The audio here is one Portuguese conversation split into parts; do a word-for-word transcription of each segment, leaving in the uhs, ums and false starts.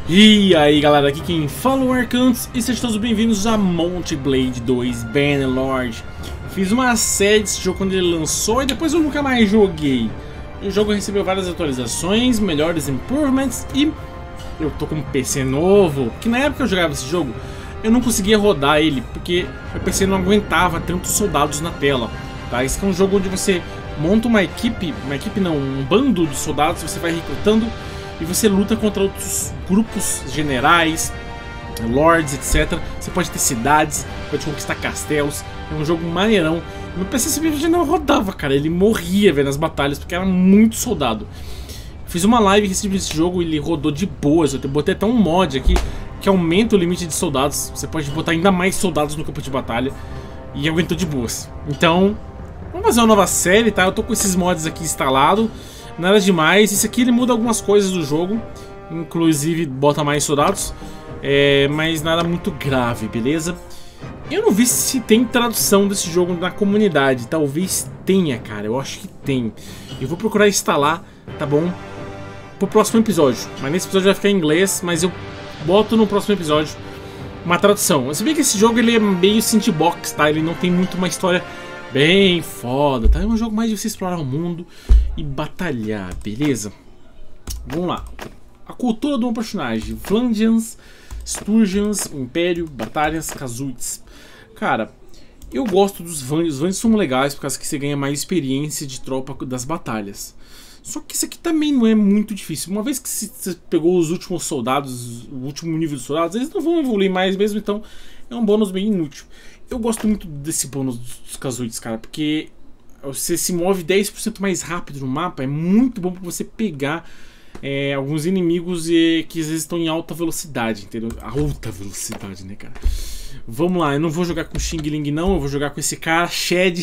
E aí galera, aqui quem fala é o Arcantos e sejam todos bem-vindos a Mount Blade dois Bannerlord. Fiz uma série desse jogo quando ele lançou e depois eu nunca mais joguei. O jogo recebeu várias atualizações, melhores improvements e eu tô com um P C novo, que na época que eu jogava esse jogo eu não conseguia rodar ele, porque o P C não aguentava tantos soldados na tela. Tá? Esse é um jogo onde você monta uma equipe, uma equipe não, um bando de soldados, você vai recrutando e você luta contra outros grupos, generais, lords, etcétera. Você pode ter cidades, pode conquistar castelos. É um jogo maneirão. Meu P C simplesmente não rodava, cara. Ele morria, velho, nas batalhas, porque era muito soldado. Fiz uma live recente desse jogo e ele rodou de boas. Eu botei até um mod aqui que aumenta o limite de soldados. Você pode botar ainda mais soldados no campo de batalha. E aguentou de boas. Então, vamos fazer uma nova série, tá? Eu tô com esses mods aqui instalados. Nada demais. Esse aqui ele muda algumas coisas do jogo. Inclusive bota mais soldados. É, mas nada muito grave, beleza? Eu não vi se tem tradução desse jogo na comunidade. Talvez tenha, cara. Eu acho que tem. Eu vou procurar instalar, tá bom? Pro próximo episódio. Mas nesse episódio vai ficar em inglês. Mas eu boto no próximo episódio uma tradução. Você vê que esse jogo ele é meio sandbox, tá? Ele não tem muito uma história bem foda, tá? É um jogo mais de você explorar o mundo e batalhar, beleza? Vamos lá. A cultura de um personagem. Vlandians, Sturgians, Império, Batalhas, Kazuits. Cara, eu gosto dos Vandians. Os Vandians são legais por causa que você ganha mais experiência de tropa das batalhas. Só que isso aqui também não é muito difícil. Uma vez que você pegou os últimos soldados, o último nível de soldados, eles não vão evoluir mais mesmo, então é um bônus bem inútil. Eu gosto muito desse bônus dos Kazuits, cara, porque você se move dez por cento mais rápido no mapa. É muito bom pra você pegar é, alguns inimigos e, que às vezes estão em alta velocidade, entendeu? Alta velocidade, né, cara? Vamos lá, eu não vou jogar com o Xing Ling não, eu vou jogar com esse cara, Shed.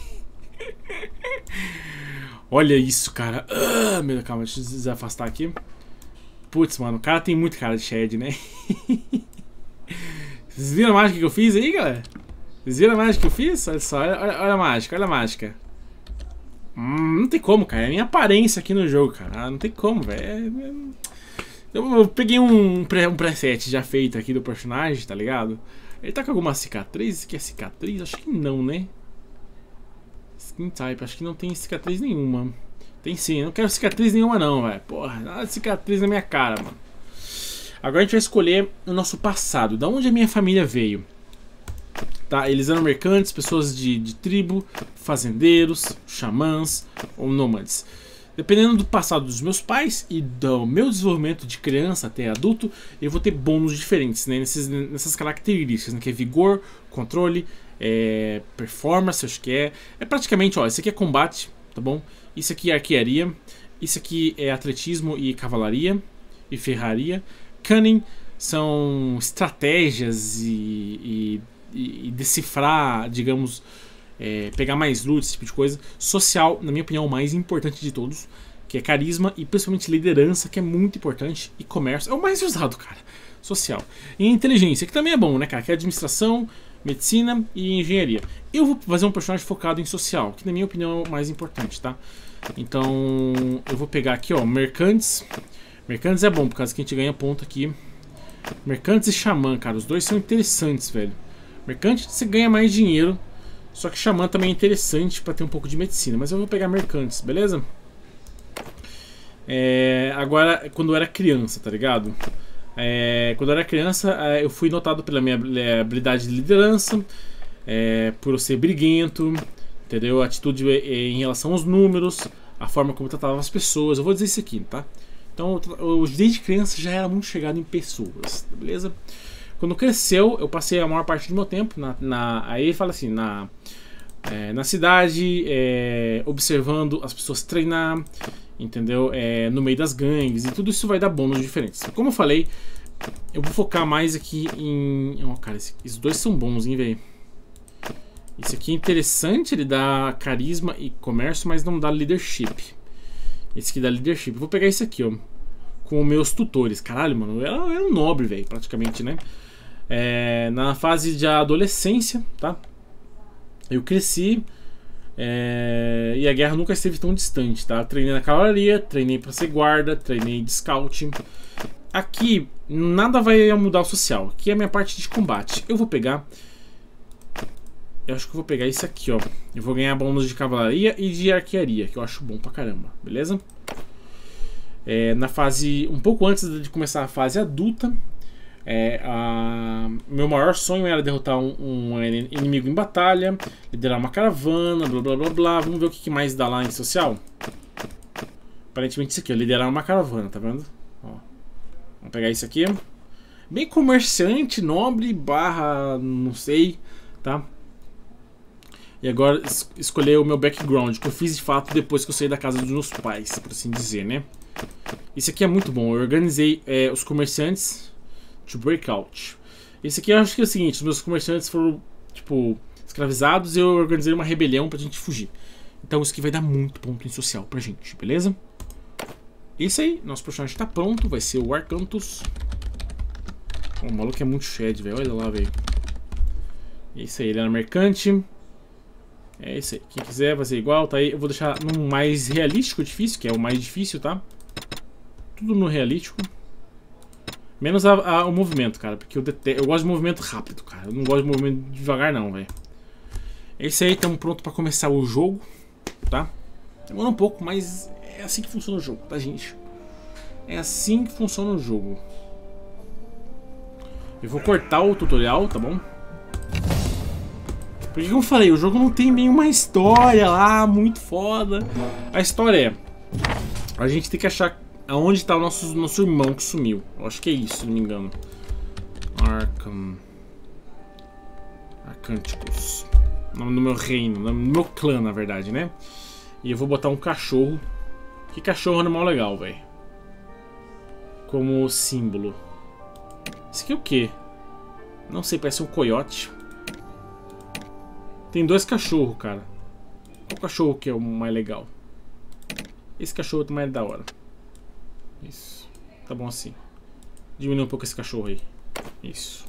Olha isso, cara. Ah, meu, calma, deixa eu desafastar aqui. Putz, mano, o cara tem muito cara de Shed, né? Vocês viram a mágica que eu fiz aí, galera? Vocês viram a mágica que eu fiz? Olha só, olha, olha, olha a mágica, olha a mágica. Hum, não tem como, cara. É a minha aparência aqui no jogo, cara. Ah, não tem como, velho. Eu, eu peguei um, um preset já feito aqui do personagem, tá ligado? Ele tá com alguma cicatriz? Isso aqui é cicatriz? Acho que não, né? Skin type, acho que não tem cicatriz nenhuma. Tem sim, eu não quero cicatriz nenhuma não, velho. Porra, nada de cicatriz na minha cara, mano. Agora a gente vai escolher o nosso passado. Da onde a minha família veio. Tá, eles eram mercantes, pessoas de, de tribo, fazendeiros, xamãs ou nômades. Dependendo do passado dos meus pais e do meu desenvolvimento de criança até adulto, eu vou ter bônus diferentes, né, nesses, nessas características, né, que é vigor, controle, é, performance, acho que é. É praticamente, ó, esse aqui é combate, tá bom? Isso aqui é arquearia, isso aqui é atletismo e cavalaria e ferraria. Cunning são estratégias e, e, e decifrar, digamos, é, pegar mais loot, esse tipo de coisa. Social, na minha opinião, o mais importante de todos, que é carisma e principalmente liderança, que é muito importante. E comércio é o mais usado, cara. Social. E inteligência, que também é bom, né, cara? Que é administração, medicina e engenharia. Eu vou fazer um personagem focado em social, que na minha opinião é o mais importante, tá? Então, eu vou pegar aqui, ó, mercantes. Mercantes é bom, por causa que a gente ganha ponto aqui. Mercantes e xamã, cara, os dois são interessantes, velho. Mercante você ganha mais dinheiro, só que xamã também é interessante pra ter um pouco de medicina. Mas eu vou pegar mercantes, beleza? É, agora, quando eu era criança, tá ligado? É, quando eu era criança, eu fui notado pela minha habilidade de liderança, é, por eu ser briguento, entendeu? Atitude em relação aos números, a forma como eu tratava as pessoas. Eu vou dizer isso aqui, tá? Então, eu, desde criança já era muito chegado em pessoas, beleza? Quando cresceu, eu passei a maior parte do meu tempo na, na aí ele fala assim, na, é, na cidade, é, observando as pessoas treinar, entendeu? É, no meio das gangues, e tudo isso vai dar bônus diferentes. Como eu falei, eu vou focar mais aqui em... Oh, cara, esse, esses dois são bons, hein, velho? Esse aqui é interessante, ele dá carisma e comércio, mas não dá leadership. Esse aqui dá leadership. Eu vou pegar esse aqui, ó, com os meus tutores. Caralho, mano, eu era, eu era um nobre, velho, praticamente, né? É, na fase de adolescência, tá? Eu cresci é, e a guerra nunca esteve tão distante, tá? Treinei na cavalaria, treinei pra ser guarda, treinei de scout. Aqui, nada vai mudar o social. Aqui é a minha parte de combate. Eu vou pegar... Eu acho que eu vou pegar isso aqui, ó. Eu vou ganhar bônus de cavalaria e de arquearia, que eu acho bom pra caramba, beleza? É, na fase... Um pouco antes de começar a fase adulta, é, a, meu maior sonho era derrotar um, um inimigo em batalha, liderar uma caravana, blá blá blá blá. Vamos ver o que mais dá lá em social. Aparentemente isso aqui, ó, liderar uma caravana, tá vendo? Ó. Vamos pegar isso aqui. Bem comerciante, nobre, barra, não sei, tá? E agora es escolher o meu background, que eu fiz de fato depois que eu saí da casa dos meus pais, por assim dizer, né? Isso aqui é muito bom. Eu organizei é, os comerciantes to breakout. Esse aqui eu acho que é o seguinte: os meus comerciantes foram, tipo, escravizados e eu organizei uma rebelião pra gente fugir. Então isso aqui vai dar muito ponto em social pra gente, beleza? Isso aí, nosso personagem tá pronto, vai ser o Arcanthus. O maluco é muito shed, velho, olha lá, velho. Isso aí, ele era mercante. É isso aí, quem quiser vai ser igual, tá aí. Eu vou deixar no mais realístico difícil, que é o mais difícil, tá? Tudo no realístico. Menos a, a, o movimento, cara, porque eu detesto, eu gosto de movimento rápido, cara. Eu não gosto de movimento devagar não, velho. É isso aí, estamos prontos pra começar o jogo, tá? Demora um pouco, mas é assim que funciona o jogo, tá, gente? É assim que funciona o jogo. Eu vou cortar o tutorial, tá bom? Porque como eu falei, o jogo não tem bem uma história lá, muito foda. A história é... A gente tem que achar aonde está o nosso, nosso irmão que sumiu. Eu acho que é isso, se não me engano. Arkham... Arcanticus. Nome do meu reino, nome do meu clã, na verdade, né? E eu vou botar um cachorro. Que cachorro animal legal, velho. Como símbolo. Isso aqui é o quê? Não sei, parece um coiote. Tem dois cachorros, cara. Qual cachorro que é o mais legal? Esse cachorro é mais da hora. Isso. Tá bom assim. Diminui um pouco esse cachorro aí. Isso.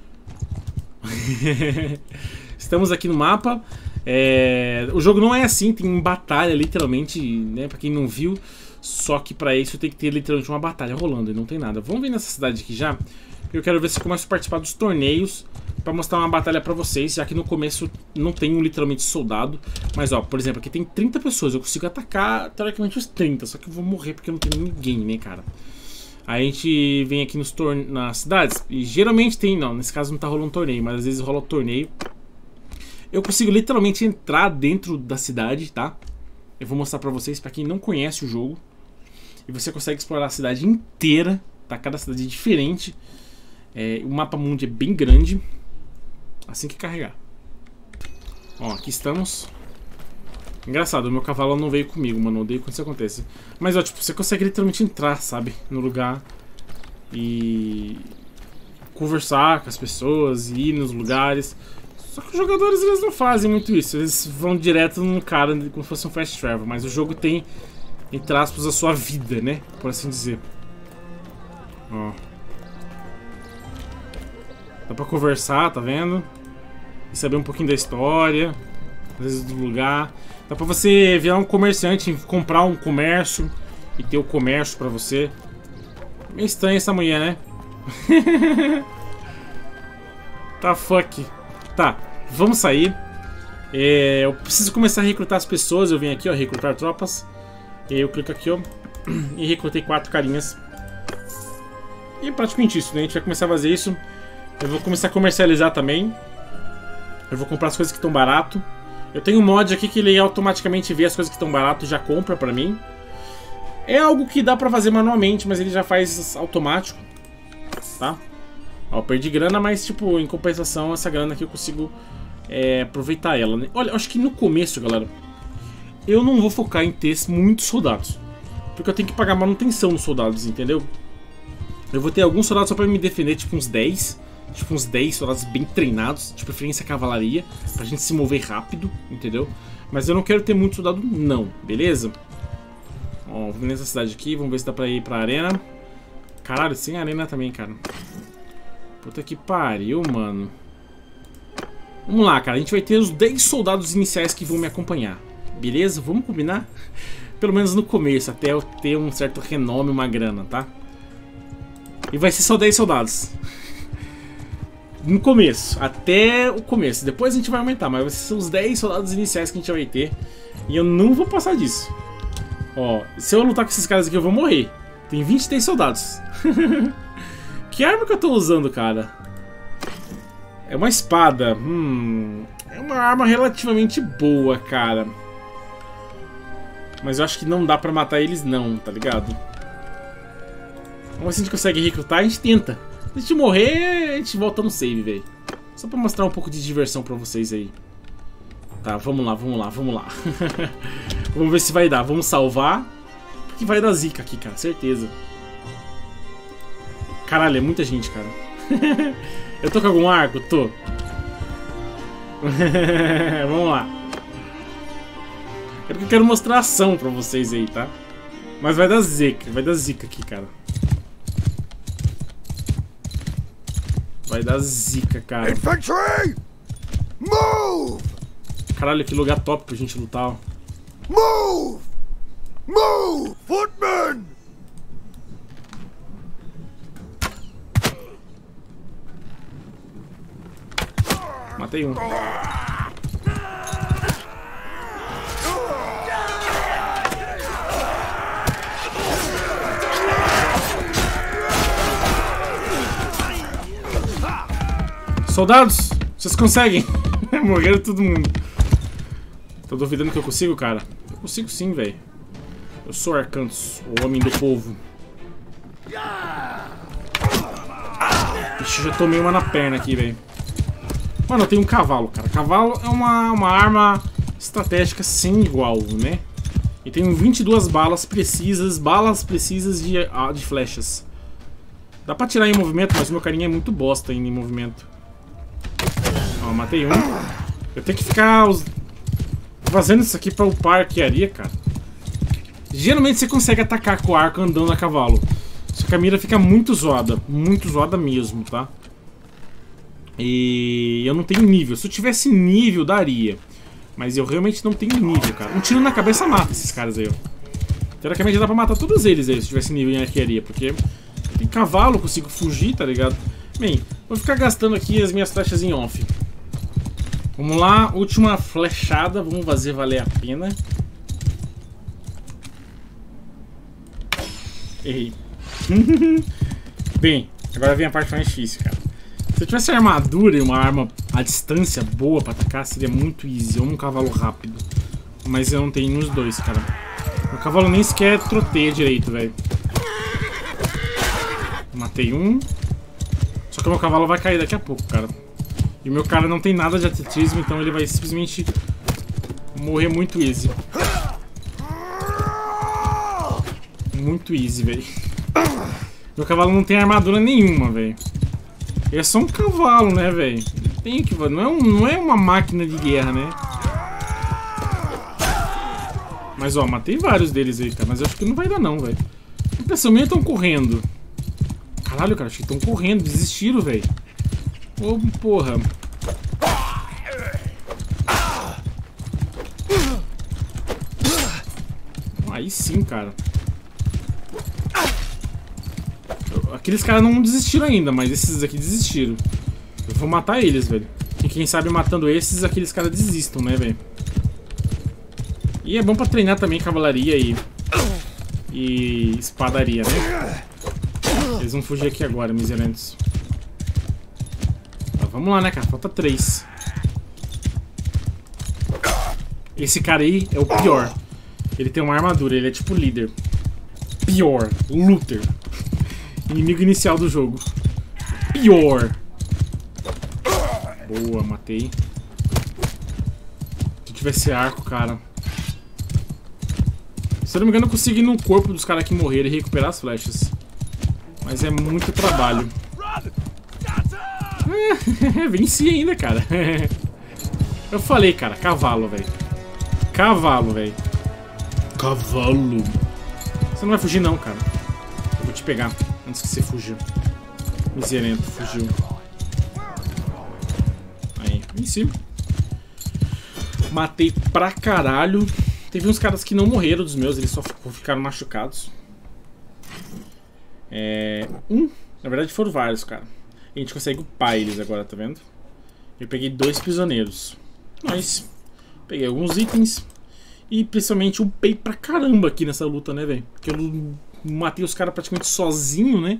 Estamos aqui no mapa. É... O jogo não é assim, tem batalha literalmente, né? Pra quem não viu. Só que pra isso tem que ter literalmente uma batalha rolando e não tem nada. Vamos ver nessa cidade aqui já. Eu quero ver se eu começo a participar dos torneios pra mostrar uma batalha pra vocês, já que no começo não tem um literalmente soldado. Mas ó, por exemplo, aqui tem trinta pessoas, eu consigo atacar teoricamente os trinta, só que eu vou morrer porque não tem ninguém, né, cara? Aí a gente vem aqui nos torne... nas cidades e geralmente tem, não, nesse caso não tá rolando torneio, mas às vezes rola torneio. Eu consigo literalmente entrar dentro da cidade, tá? Eu vou mostrar pra vocês, pra quem não conhece o jogo. E você consegue explorar a cidade inteira, tá? Cada cidade é diferente. É, o mapa mundi é bem grande. Assim que carregar. Ó, aqui estamos. Engraçado, o meu cavalo não veio comigo, mano. Eu odeio quando isso acontece. Mas ó, tipo, você consegue literalmente entrar, sabe? No lugar. E... conversar com as pessoas, ir nos lugares. Só que os jogadores, eles não fazem muito isso. Eles vão direto num cara como se fosse um fast travel. Mas o jogo tem, entre aspas, a sua vida, né? Por assim dizer. Ó. Dá pra conversar, tá vendo? E saber um pouquinho da história, às vezes do lugar. Dá pra você virar um comerciante, comprar um comércio e ter o comércio pra você. Meio estranha essa mulher, né? Tá, fuck. Tá, vamos sair. É, eu preciso começar a recrutar as pessoas. Eu venho aqui, ó, recrutar tropas. E eu clico aqui, ó, e recrutei quatro carinhas. E é praticamente isso, né? A gente vai começar a fazer isso. Eu vou começar a comercializar também. Eu vou comprar as coisas que estão barato. Eu tenho um mod aqui que ele automaticamente vê as coisas que estão barato e já compra pra mim. É algo que dá pra fazer manualmente, mas ele já faz automático. Tá? Ó, eu perdi grana, mas tipo, em compensação, essa grana aqui eu consigo é, aproveitar ela, né? Olha, eu acho que no começo, galera, eu não vou focar em ter muitos soldados. Porque eu tenho que pagar manutenção nos soldados, entendeu? Eu vou ter alguns soldados só pra me defender, tipo uns dez. Tipo uns dez soldados bem treinados, de preferência cavalaria, pra gente se mover rápido, entendeu? Mas eu não quero ter muito soldado não, beleza? Ó, vamos nessa cidade aqui, vamos ver se dá pra ir pra arena. Caralho, sem arena também, cara. Puta que pariu, mano. Vamos lá, cara, a gente vai ter os dez soldados iniciais que vão me acompanhar. Beleza? Vamos combinar? Pelo menos no começo, até eu ter um certo renome, uma grana, tá? E vai ser só dez soldados. No começo, até o começo. Depois a gente vai aumentar, mas vai ser os dez soldados iniciais que a gente vai ter. E eu não vou passar disso. Ó, se eu lutar com esses caras aqui eu vou morrer. Tem vinte e três soldados. Que arma que eu tô usando, cara? É uma espada. Hum, é uma arma relativamente boa, cara. Mas eu acho que não dá pra matar eles não, tá ligado? Vamos ver se a gente consegue recrutar, a gente tenta. Se a gente morrer, a gente volta no save, velho. Só pra mostrar um pouco de diversão pra vocês aí. Tá, vamos lá, vamos lá, vamos lá. Vamos ver se vai dar, vamos salvar. Porque vai dar zica aqui, cara, certeza. Caralho, é muita gente, cara. Eu tô com algum arco? Tô. Vamos lá. É porque eu quero mostrar a ação pra vocês aí, tá? Mas vai dar zica, vai dar zica aqui, cara. Vai dar zica, cara. Infantry! Move! Caralho, que lugar top pra gente lutar, ó. Move! Move! Footmen! Matei um. Soldados, vocês conseguem? Morreram todo mundo. Tô duvidando que eu consigo, cara. Eu consigo sim, velho. Eu sou Arcantos, o homem do povo. Ixi, já tomei uma na perna aqui, velho. Mano, eu tenho um cavalo, cara. Cavalo é uma, uma arma estratégica sem igual, né? E tenho vinte e duas balas precisas, balas precisas de, de flechas. Dá pra tirar em movimento, mas o meu carinha é muito bosta ainda em movimento. Ó, matei um. Eu tenho que ficar os... fazendo isso aqui pra upar arquearia, cara. Geralmente você consegue atacar com o arco andando a cavalo. Só que a mira fica muito zoada. Muito zoada mesmo, tá? E eu não tenho nível. Se eu tivesse nível, daria. Mas eu realmente não tenho nível, cara. Um tiro na cabeça mata esses caras aí, ó. Teoricamente dá pra matar todos eles aí, se tivesse nível em arquearia. Porque tem cavalo, consigo fugir, tá ligado? Bem, vou ficar gastando aqui as minhas flechas em off. Vamos lá, última flechada. Vamos fazer valer a pena. Errei. Bem, agora vem a parte mais difícil, cara. Se eu tivesse armadura e uma arma à distância boa pra atacar, seria muito easy. Ou um cavalo rápido. Mas eu não tenho os dois, cara. O cavalo nem sequer troteia direito, velho. Matei um. Só que o meu cavalo vai cair daqui a pouco, cara. E o meu cara não tem nada de atletismo, então ele vai simplesmente morrer muito easy. Muito easy, velho. Meu cavalo não tem armadura nenhuma, velho. Ele é só um cavalo, né, velho? Tem que, não é um, não é uma máquina de guerra, né? Mas ó, matei vários deles aí, cara. Mas eu acho que não vai dar não, velho. A impressão minha estão correndo. Caralho, cara, acho que estão correndo, desistiram, velho. Ô, porra. Aí sim, cara. Aqueles caras não desistiram ainda, mas esses aqui desistiram. Eu vou matar eles, velho. E quem sabe matando esses, aqueles caras desistam, né, velho? E é bom pra treinar também cavalaria e... E espadaria, né? Eles vão fugir aqui agora, miserantes. Tá, vamos lá, né, cara? Falta três. Esse cara aí é o pior. Ele tem uma armadura, ele é tipo líder. Pior, Luther. Inimigo inicial do jogo. Pior. Boa, matei. Se tivesse arco, cara. Se eu não me engano, eu consigo ir no corpo dos caras que morreram e recuperar as flechas. Mas é muito trabalho. Venci ainda, cara. Eu falei, cara, cavalo, velho. Cavalo, velho. Cavalo. Você não vai fugir não, cara. Eu vou te pegar antes que você fuja. Miserento, fugiu. Aí, venci. Matei pra caralho. Teve uns caras que não morreram dos meus, eles só ficaram machucados. É... Um Na verdade foram vários, cara. A gente consegue upar eles agora, tá vendo? Eu peguei dois prisioneiros. Mas peguei alguns itens. E principalmente upei pra caramba aqui nessa luta, né, velho? Porque eu matei os caras praticamente sozinho, né?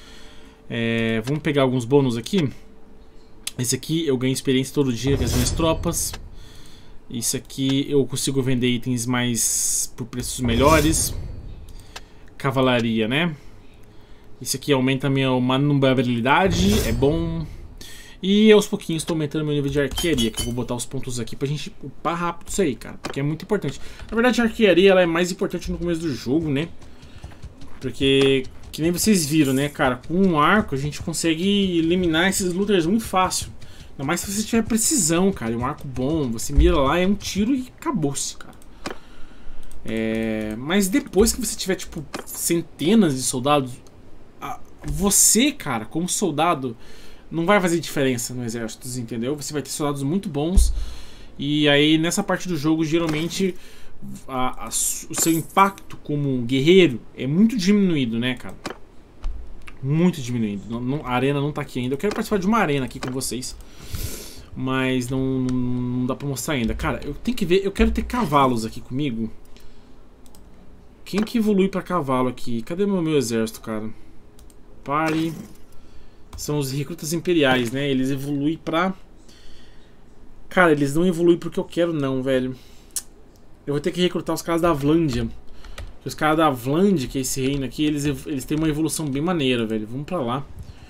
É, vamos pegar alguns bônus aqui. Esse aqui eu ganho experiência todo dia com as minhas tropas. Isso aqui eu consigo vender itens mais por preços melhores. Cavalaria, né? Isso aqui aumenta a minha maniobrabilidade, é bom. E aos pouquinhos estou aumentando meu nível de arquearia, que eu vou botar os pontos aqui pra gente upar rápido isso aí, cara. Porque é muito importante. Na verdade a arquearia ela é mais importante no começo do jogo, né? Porque, que nem vocês viram, né, cara? Com um arco a gente consegue eliminar esses looters muito fácil. Ainda mais se você tiver precisão, cara. E um arco bom, você mira lá, é um tiro e acabou-se, cara. É... Mas depois que você tiver, tipo, centenas de soldados, você, cara, como soldado, não vai fazer diferença no exército, entendeu? Você vai ter soldados muito bons. E aí, nessa parte do jogo, geralmente, a, a, o seu impacto como guerreiro é muito diminuído, né, cara? Muito diminuído. Não, não, a arena não tá aqui ainda. Eu quero participar de uma arena aqui com vocês. Mas não, não, não dá pra mostrar ainda. Cara, eu tenho que ver. Eu quero ter cavalos aqui comigo. Quem que evolui pra cavalo aqui? Cadê meu, meu exército, cara? Pare. São os recrutas imperiais, né? Eles evoluem pra... Cara, eles não evoluem porque eu quero, não, velho. Eu vou ter que recrutar os caras da Vlándia. Os caras da Vlándia, que é esse reino aqui, eles, eles têm uma evolução bem maneira, velho. Vamos pra lá.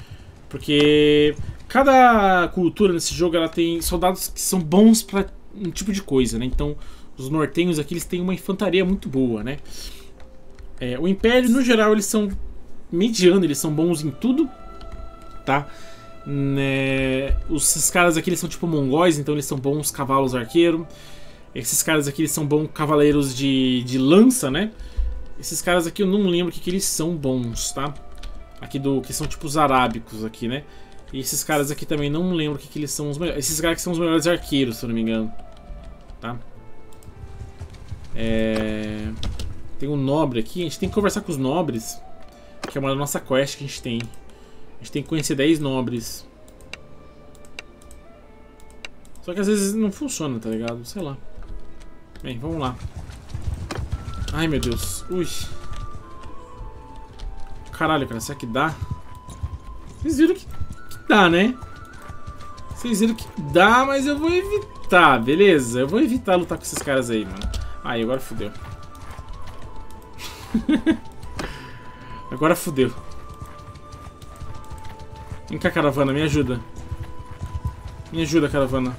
Porque cada cultura nesse jogo, ela tem soldados que são bons pra um tipo de coisa, né? Então, os nortenhos aqui, eles têm uma infantaria muito boa, né? É, o Império, no geral, eles são mediano, eles são bons em tudo, tá? Né? Esses caras aqui, eles são tipo mongóis, então eles são bons cavalos arqueiro. Esses caras aqui, eles são bons cavaleiros de, de lança, né? Esses caras aqui eu não lembro o que, que eles são bons, tá? Aqui do que são tipo os arábicos aqui, né? E esses caras aqui também não lembro o que, que eles são os melhores. Esses caras que são os melhores arqueiros, se eu não me engano, tá? É... Tem um nobre aqui, a gente tem que conversar com os nobres, que é uma da nossa quest que a gente tem. A gente tem que conhecer dez nobres. Só que às vezes não funciona, tá ligado? Sei lá. Bem, vamos lá. Ai, meu Deus. Ui. Caralho, cara, será que dá? Vocês viram que, que dá, né? Vocês viram que dá, mas eu vou evitar, beleza? Eu vou evitar lutar com esses caras aí, mano. Ai, agora fodeu. Agora fodeu. Vem cá, caravana, me ajuda. Me ajuda, caravana.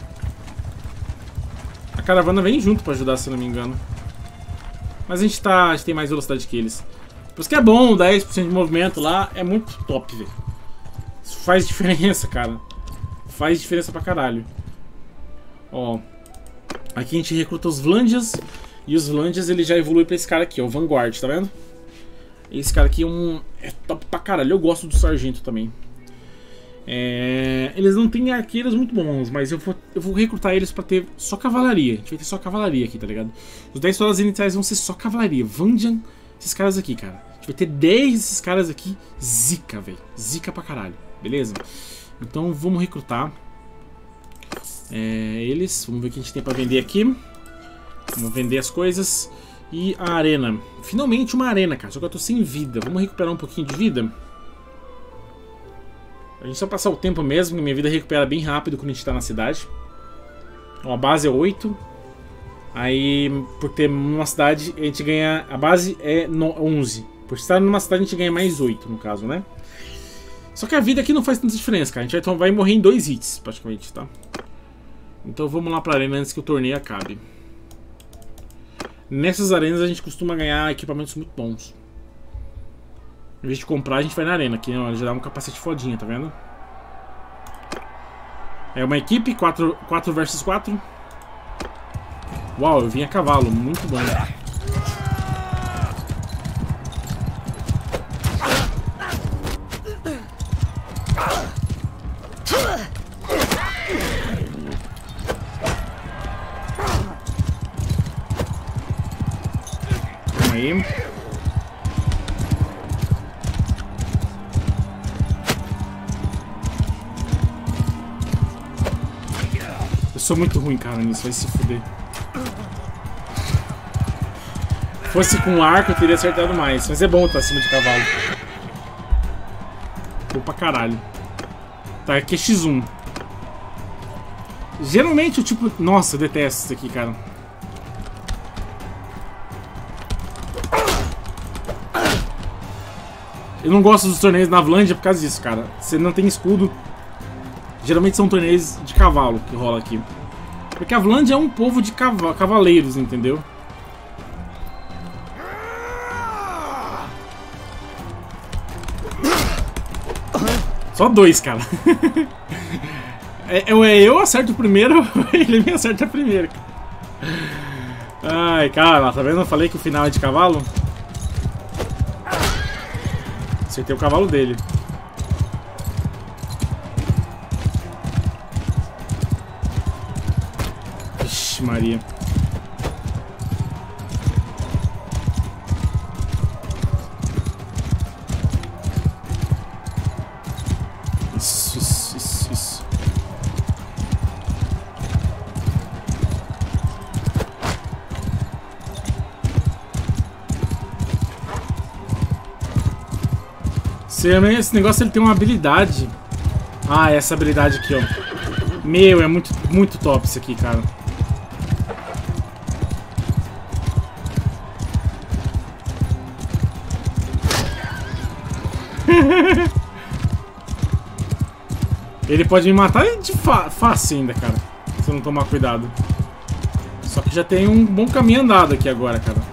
A caravana vem junto pra ajudar, se eu não me engano. Mas a gente tá. A gente tem mais velocidade que eles. Por isso que é bom, dez por cento de movimento lá é muito top, velho. Isso faz diferença, cara. Faz diferença pra caralho. Ó. Aqui a gente recruta os Vlándias. E os Vlándias ele já evolui pra esse cara aqui, ó, o Vanguard, tá vendo? Esse cara aqui é um. É top pra caralho. Eu gosto do Sargento também. É, eles não têm arqueiros muito bons, mas eu vou, eu vou recrutar eles pra ter só cavalaria. A gente vai ter só cavalaria aqui, tá ligado? Os dez soldados iniciais vão ser só cavalaria. Vandian, esses caras aqui, cara. A gente vai ter dez desses caras aqui. Zica, velho. Zica pra caralho, beleza? Então vamos recrutar é, eles. Vamos ver o que a gente tem pra vender aqui. Vamos vender as coisas. E a arena. Finalmente uma arena, cara. Só que eu tô sem vida. Vamos recuperar um pouquinho de vida. A gente só passar o tempo mesmo, minha vida recupera bem rápido quando a gente tá na cidade. Ó, a base é oito. Aí, por ter numa cidade, a gente ganha... A base é onze. Por estar numa cidade, a gente ganha mais oito, no caso, né? Só que a vida aqui não faz tanta diferença, cara. A gente vai, vai morrer em dois hits, praticamente, tá? Então vamos lá pra arena antes que o torneio acabe. Nessas arenas a gente costuma ganhar equipamentos muito bons. Em vez de comprar, a gente vai na arena. Aqui, ó, já dá um capacete fodinha, tá vendo? É uma equipe, quatro versus quatro. Uau, eu vim a cavalo, muito bom. Calma aí. sou muito ruim, cara, nisso. Vai se fuder. Se fosse com arco, eu teria acertado mais. Mas é bom estar acima de cavalo. Bom pra caralho. Tá, aqui é xis um. Geralmente o tipo... Nossa, eu detesto isso aqui, cara. Eu não gosto dos torneios na Avlandia por causa disso, cara. Você não tem escudo. Geralmente são torneios de cavalo que rola aqui. Porque a Avlandia é um povo de cav cavaleiros, entendeu? Só dois, cara. é, eu, eu acerto o primeiro, ele me acerta primeiro. Ai, cara, tá vendo? Eu falei que o final é de cavalo. Acertei o cavalo dele. Ixi, Maria. Isso, isso, isso, isso. Esse negócio ele tem uma habilidade. Ah, essa habilidade aqui, ó. Meu, é muito, muito top isso aqui, cara. Ele pode me matar de fa fácil ainda, cara. Se eu não tomar cuidado. Só que já tem um bom caminho andado aqui agora, cara.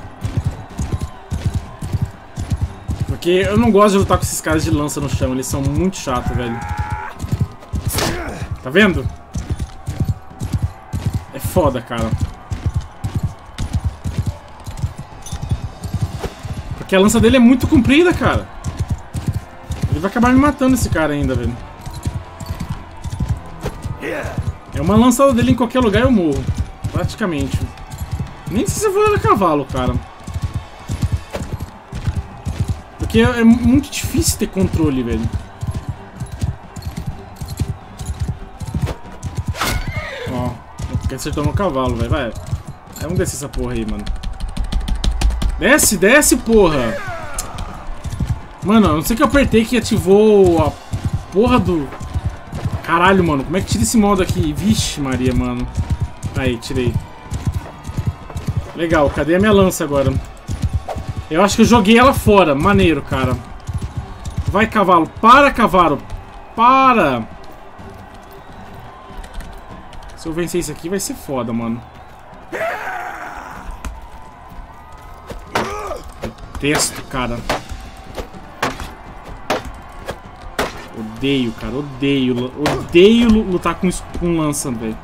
Porque eu não gosto de lutar com esses caras de lança no chão. Eles são muito chatos, velho. Tá vendo? É foda, cara. Porque a lança dele é muito comprida, cara. Ele vai acabar me matando esse cara ainda, velho. É uma lançada dele em qualquer lugar eu morro. Praticamente. Nem se você for a cavalo, cara. Porque é muito difícil ter controle, velho. Ó, porque acertou no cavalo, velho. Vai. Aí vamos descer essa porra aí, mano. Desce, desce, porra. Mano, eu não sei que eu apertei que ativou a porra do... Caralho, mano. Como é que tira esse modo aqui? Vixe, Maria, mano. Aí, tirei. Legal, cadê a minha lança agora? Eu acho que eu joguei ela fora. Maneiro, cara. Vai, cavalo. Para, cavalo. Para. Se eu vencer isso aqui, vai ser foda, mano. Detesto, cara. Odeio, cara. Odeio. Odeio lutar com, com lança, velho.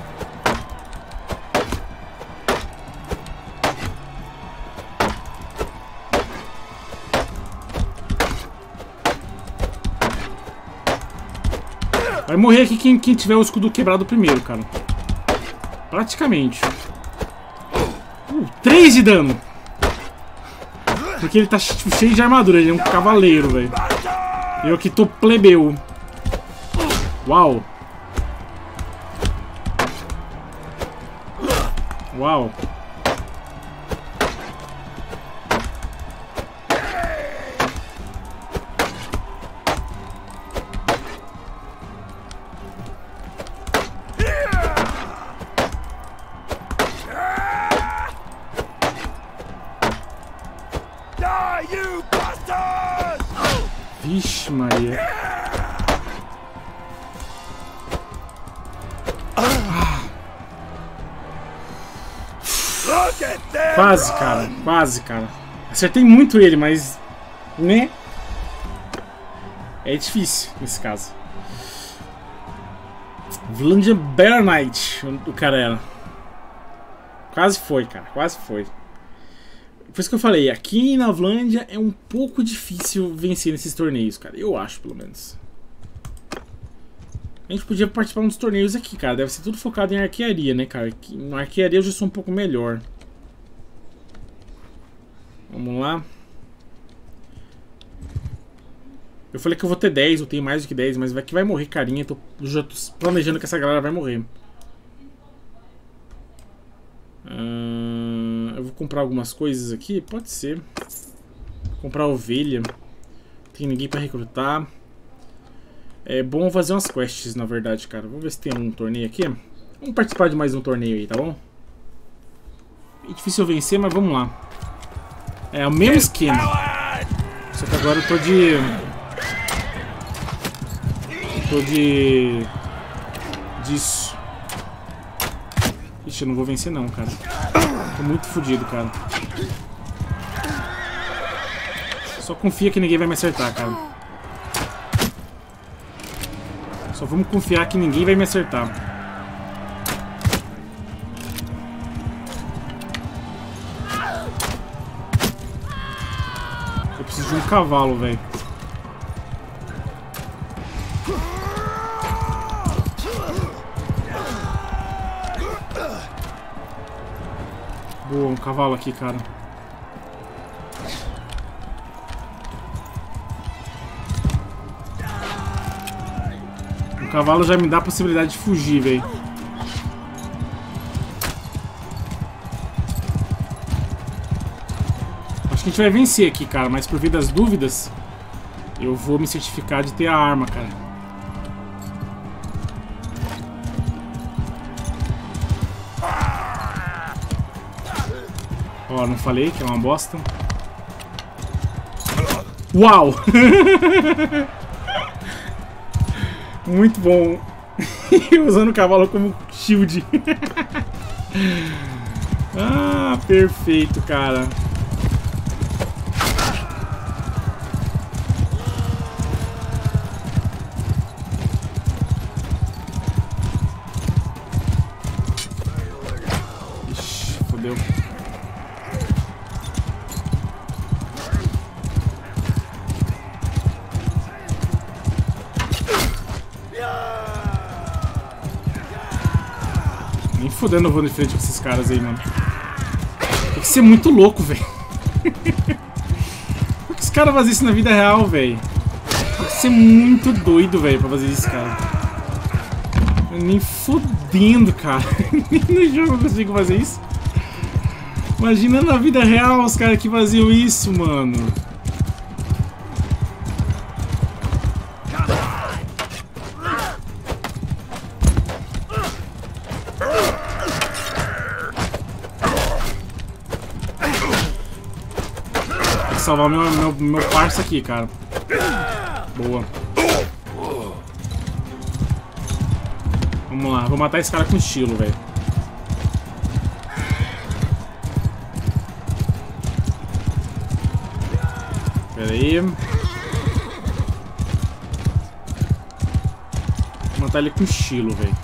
Vai morrer aqui quem, quem tiver o escudo quebrado primeiro, cara. Praticamente. Uh, três de dano. Porque ele tá cheio de armadura. Ele é um cavaleiro, velho. Eu aqui tô plebeu. Uau. Uau. Vixe, Maria. Ah. Quase, cara. Quase, cara. Acertei muito ele, mas... Né? É difícil, nesse caso. Avlandia Bear Knight, o cara era. Quase foi, cara. Quase foi. Por isso que eu falei, aqui na Avlandia é um pouco difícil vencer nesses torneios, cara. Eu acho, pelo menos. A gente podia participar dos torneios aqui, cara. Deve ser tudo focado em arquearia, né, cara? Na arquearia eu já sou um pouco melhor. Vamos lá. Eu falei que eu vou ter dez, eu tenho mais do que dez, mas vai que vai morrer carinha. Tô, já tô planejando que essa galera vai morrer. Uh, eu vou comprar algumas coisas aqui, pode ser. Comprar ovelha. Tem ninguém pra recrutar. É bom fazer umas quests, na verdade, cara. Vamos ver se tem um torneio aqui. Vamos participar de mais um torneio aí, tá bom? É difícil vencer, mas vamos lá. É o mesmo esquema. Só que agora eu tô de... Tô de... Disso. Ixi, eu não vou vencer não, cara. Tô muito fodido, cara. Só confia que ninguém vai me acertar, cara. Só vamos confiar que ninguém vai me acertar. Eu preciso de um cavalo, velho. Boa, um cavalo aqui, cara. O cavalo já me dá a possibilidade de fugir, velho. Acho que a gente vai vencer aqui, cara. Mas por via das dúvidas, eu vou me certificar de ter a arma, cara. Ó, não falei que é uma bosta. Uau! Muito bom. Usando o cavalo como shield. Ah, perfeito, cara. Ixi, fodeu. Nem fodendo eu vou de frente com esses caras aí, mano. Tem que ser muito louco, velho. Por que os caras fazem isso na vida real, velho? Tem que ser muito doido, velho, pra fazer isso, cara. Nem fodendo, cara. Nem no jogo eu consigo fazer isso. Imagina na vida real os caras que faziam isso, mano. Salvar meu, meu, meu parça aqui, cara. Boa. Vamos lá, vou matar esse cara com estilo, velho. Pera aí. Vou matar ele com estilo, velho.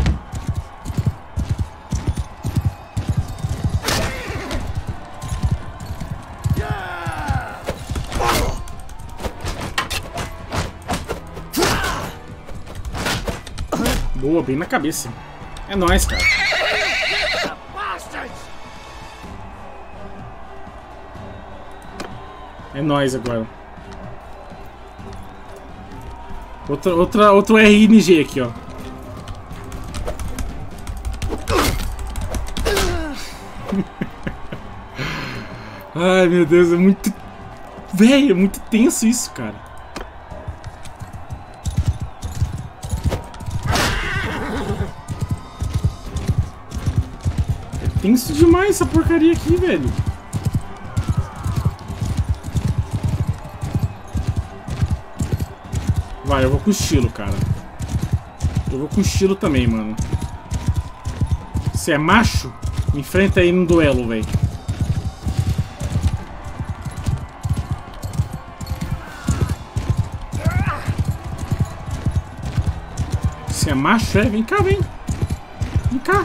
Boa, bem na cabeça. É nóis, cara. É nóis agora. Outra, outra, outro R N G aqui, ó. Ai, meu Deus, é muito... Véi, é muito tenso isso, cara. Tenso demais essa porcaria aqui, velho. Vai, eu vou com estilo, cara. Eu vou com estilo também, mano. Se é macho, me enfrenta aí num duelo, velho. Se é macho, é? Vem cá, vem. Vem cá.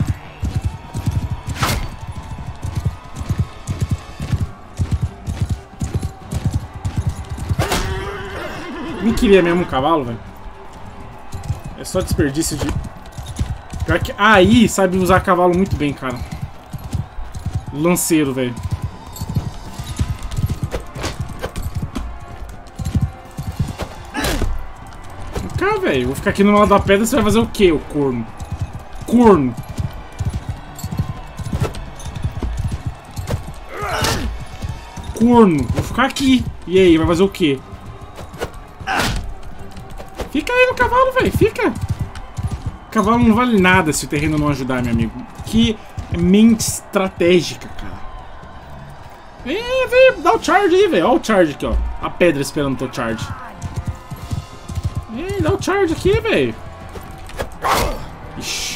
Nem queria mesmo um cavalo, velho. É só desperdício de... Pior que... Ah, aí sabe usar cavalo muito bem, cara. Lanceiro, velho. Vem cá, velho. Vou ficar aqui no lado da pedra, você vai fazer o quê, ô corno? Corno. corno. Vou ficar aqui. E aí, vai fazer o quê? Fica aí no cavalo, velho. Fica. O cavalo não vale nada se o terreno não ajudar, meu amigo. Que mente estratégica, cara. É, velho. Dá o charge aí, velho. Olha o charge aqui, ó. A pedra esperando o teu charge. É, dá o charge aqui, velho. Ixi.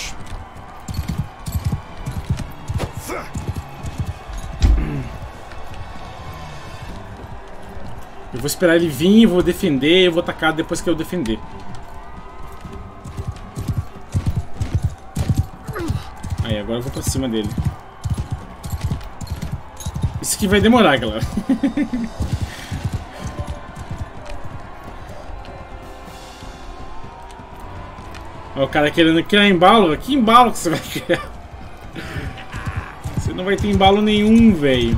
Eu vou esperar ele vir, vou defender, eu vou atacar depois que eu defender. Aí, agora eu vou pra cima dele. Isso aqui vai demorar, galera. Ó, o cara querendo criar embalo. Que embalo que você vai criar? Você não vai ter embalo nenhum, velho.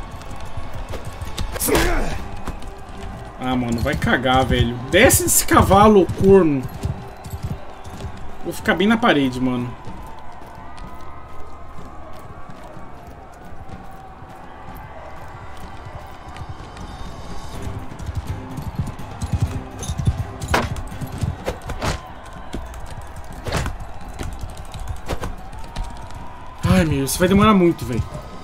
Ah, mano, vai cagar, velho. Desce desse cavalo, corno. Vou ficar bem na parede, mano. Ai, meu, isso vai demorar muito, velho.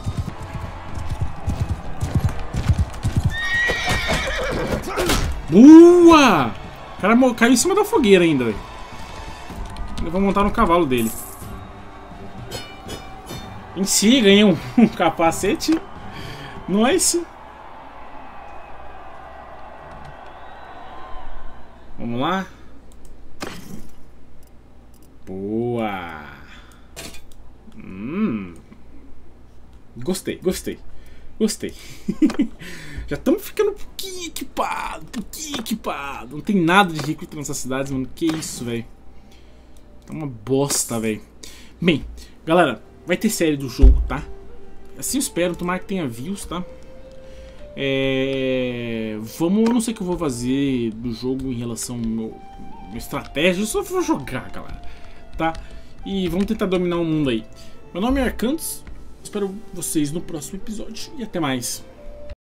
Boa! O cara caiu em cima da fogueira ainda, velho. Eu vou montar no cavalo dele. Em si, ganhei um, um capacete. Nice. Vamos lá. Boa! Hum. Gostei, gostei. Gostei. Já estamos ficando um pouquinho equipado, um pouquinho equipado. Não tem nada de recruta nessas cidades, mano. Que isso, velho. Tá uma bosta, velho. Bem, galera, vai ter série do jogo, tá? Assim eu espero, tomara que tenha views, tá? É... Vamos, eu não sei o que eu vou fazer do jogo em relação ao meu, meu estratégia. Eu só vou jogar, galera, tá? E vamos tentar dominar o mundo aí. Meu nome é Arcantos. Espero vocês no próximo episódio e até mais.